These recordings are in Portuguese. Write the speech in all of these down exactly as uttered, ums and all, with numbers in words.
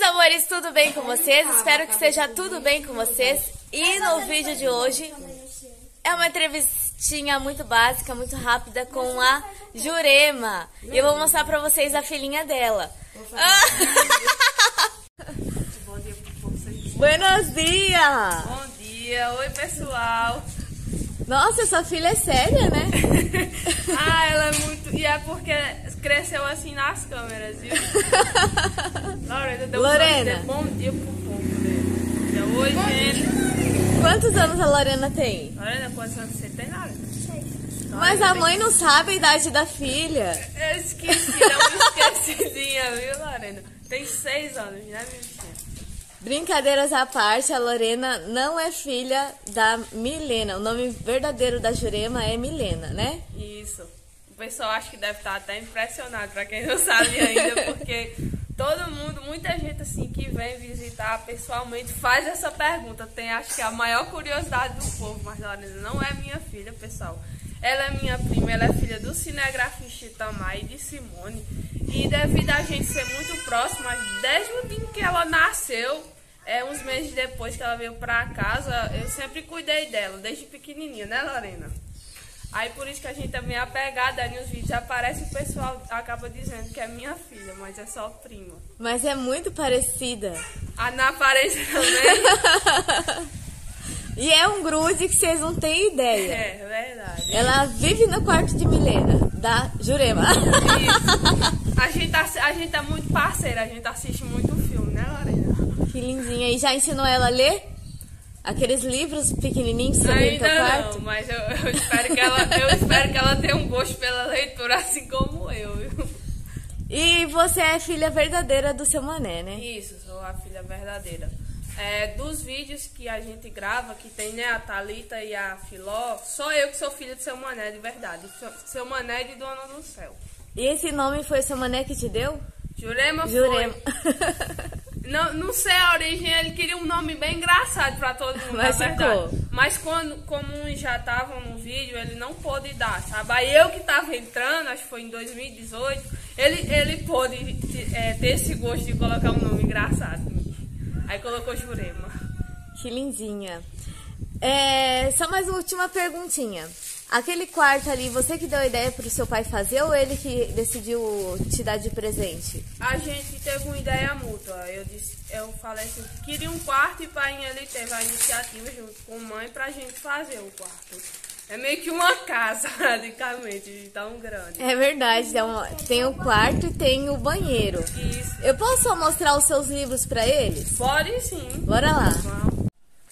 amores, tudo bem com vocês? Espero que seja tudo bem com vocês. E no vídeo de hoje é uma entrevistinha muito básica, muito rápida com a Jurema. E eu vou mostrar pra vocês a filhinha dela. Buenos dias! Bom dia, oi pessoal! Nossa, sua filha é séria, né? Ah, ela é muito... E é porque cresceu assim nas câmeras, viu? Lorena, deu Lorena. Um bom dia pro povo, né? Oi, gente! Quantos anos a Lorena tem? Lorena, quantos anos você tem, Lorena? Mas a mãe não sabe a idade da filha. Eu esqueci, dá uma esquecidinha, viu, Lorena? Tem seis anos, né, minha filha? Brincadeiras à parte, a Lorena não é filha da Milena. O nome verdadeiro da Jurema é Milena, né? Isso. O pessoal acho que deve estar até impressionado, pra quem não sabe ainda, porque todo mundo, muita gente assim que vem visitar pessoalmente faz essa pergunta. Tem, acho que a maior curiosidade do povo, mas a Lorena não é minha filha, pessoal. Ela é minha prima, ela é filha do cinegrafista Itamar e de Simone. E devido a gente ser muito próxima, desde o dia que ela nasceu, é, uns meses depois que ela veio pra casa, eu sempre cuidei dela, desde pequenininha, né, Lorena? Aí por isso que a gente também é apegada, aí nos vídeos aparece o pessoal acaba dizendo que é minha filha, mas é só prima. Mas é muito parecida. Ah, na aparência também? E é um grude que vocês não têm ideia. É, verdade. Ela vive no quarto de Milena, da Jurema. Isso. A gente, tá, a gente é muito parceira, a gente assiste muito filme, né, Lorena? Que lindinha. E já ensinou ela a ler? Aqueles livros pequenininhos que você tem no teu Ainda quarto? não, mas eu, eu, espero que ela, eu espero que ela tenha um gosto pela leitura, assim como eu, viu? E você é filha verdadeira do seu mané, né? Isso, sou a filha verdadeira. É, dos vídeos que a gente grava, que tem, né, a Thalita e a Filó, só eu que sou filha de seu mané de verdade. Seu mané de Dona do Céu. E esse nome foi seu mané que te deu? Jurema, Jurema. foi. Não, não sei a origem, ele queria um nome bem engraçado pra todo mundo, Mas na verdade. ficou. Mas quando, como uns já estavam no vídeo, ele não pôde dar, sabe? Aí eu que tava entrando, acho que foi em dois mil e dezoito, ele, ele pôde é, ter esse gosto de colocar um nome engraçado. Aí colocou Jurema. Que lindinha. É, só mais uma última perguntinha. Aquele quarto ali, você que deu a ideia pro seu pai fazer ou ele que decidiu te dar de presente? A gente teve uma ideia mútua. Eu disse, eu falei assim, que queria um quarto e pai ele teve a iniciativa junto com mãe pra gente fazer o quarto. É meio que uma casa, praticamente, de tão grande. É verdade, tem, uma, tem o quarto e tem o banheiro. Isso. Eu posso só mostrar os seus livros pra eles? Pode sim. Bora lá. Vamos.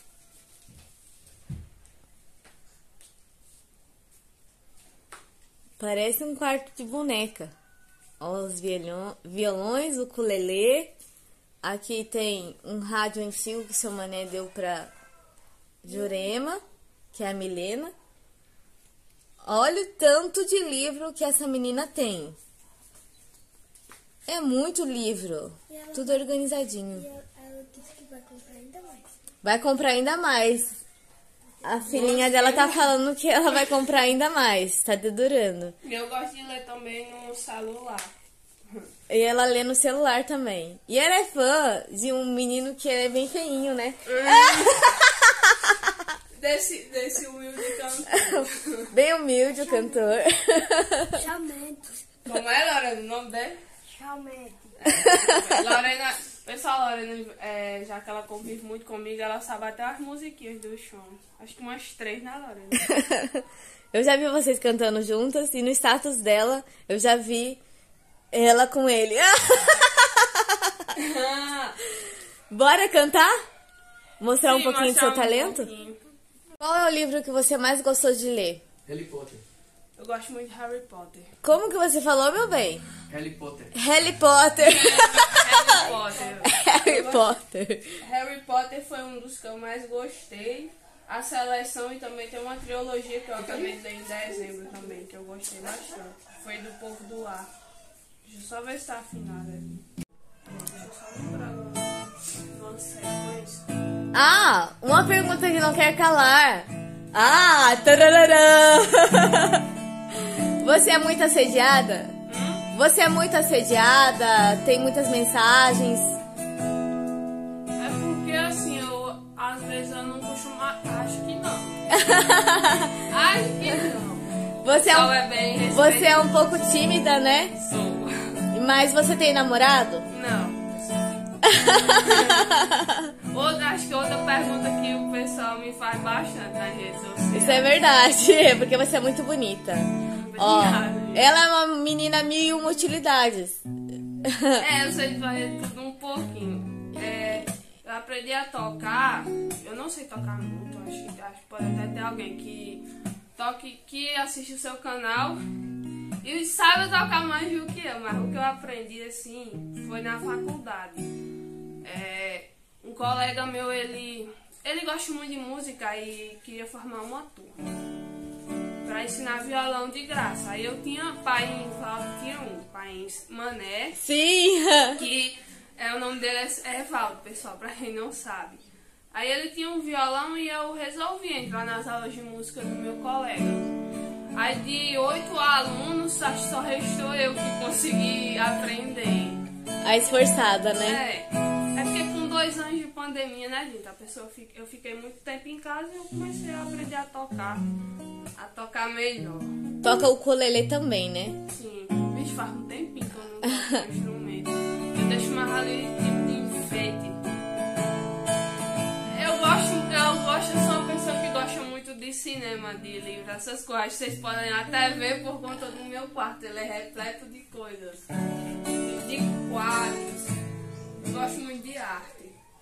Parece um quarto de boneca. Ó, os violão, violões, o ukulele. Aqui tem um rádio antigo que seu mané deu pra Jurema, que é a Milena. Olha o tanto de livro que essa menina tem. É muito livro. Ela, tudo organizadinho. E ela, ela disse que vai comprar ainda mais. Vai comprar ainda mais. A filhinha dela tá falando que ela vai comprar ainda mais. Tá dedurando. Eu gosto de ler também no celular. E ela lê no celular também. E ela é fã de um menino que é bem feinho, né? Desse, desse humilde cantor. Bem humilde o cantor. Chaumetes. Como é, Lorena, o nome dele? Chaumetes. Lorena, pessoal, Lorena, é, já que ela convive muito comigo, ela sabe até as musiquinhas do chão. Acho que umas três, né, Lorena? Eu já vi vocês cantando juntas e no status dela eu já vi ela com ele. Bora cantar? Mostrar Sim, um pouquinho do seu mostrar um talento? pouquinho. Qual é o livro que você mais gostou de ler? Harry Potter. Eu gosto muito de Harry Potter. Como que você falou, meu bem? Harry Potter. Harry Potter. Harry Potter. Harry Potter. Harry Potter foi um dos que eu mais gostei. A seleção e também tem uma trilogia que eu acabei de ler em dezembro também, que eu gostei bastante. Foi do Povo do Ar. Deixa eu só ver se tá afinado ali. Deixa eu só lembrar agora. Uma sequência. Ah, uma pergunta que não quer calar. Ah, tarararã. Você é muito assediada? Hum? Você é muito assediada? Tem muitas mensagens? Acho que não. Você é, Só um, é bem você é um pouco tímida, né? Sou. Mas você tem namorado? Não. Outra, acho que outra pergunta que o pessoal me faz bastante nas redes sociais. Isso é verdade, porque você é muito bonita. Ó, Obrigada. ela é uma menina mil e uma utilidades. É, eu sei fazer tudo um pouquinho. É, eu aprendi a tocar, eu não sei tocar muito, acho, acho que pode até ter alguém que toque, que assiste o seu canal e sabe tocar mais do que eu, mas o que eu aprendi assim foi na faculdade. É, um colega meu, ele, ele gosta muito de música e queria formar uma turma para ensinar violão de graça. Aí eu tinha pai em Valdo, tinha um pai em Mané, Sim. que é, o nome dele é Evaldo, pessoal, pra quem não sabe. Aí ele tinha um violão e eu resolvi entrar nas aulas de música do meu colega. Aí de oito alunos, acho que só restou eu que consegui aprender. A esforçada, né? É, é porque com dois anos de pandemia, né, gente? A pessoa fica, eu fiquei muito tempo em casa e eu comecei a aprender a tocar. A tocar melhor. Toca o ukulele também, né? Sim. Bicho, faz um tempinho que eu não toco um instrumento. Eu deixo mais ali tipo de enfeite. Eu gosto, eu gosto, eu sou uma pessoa que gosta muito de cinema, de livros, essas coisas. Vocês podem até ver por conta do meu quarto. Ele é repleto de coisas. De quadros. Eu gosto muito de arte.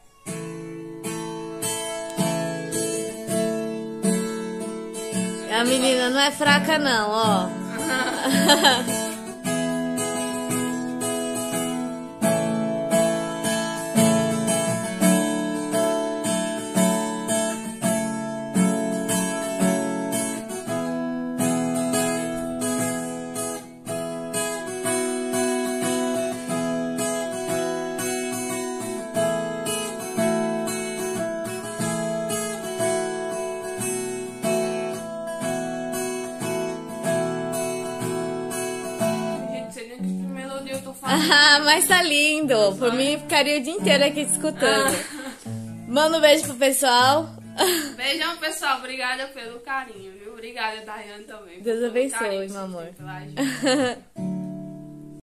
A menina não é fraca não, ó. Ah, mas tá lindo. Por mim, ficaria o dia inteiro aqui te escutando. Manda um beijo pro pessoal. Beijão, pessoal. Obrigada pelo carinho, viu? Obrigada, Daiane, também. Deus pelo abençoe, carinho que meu vocês amor. têm pela gente.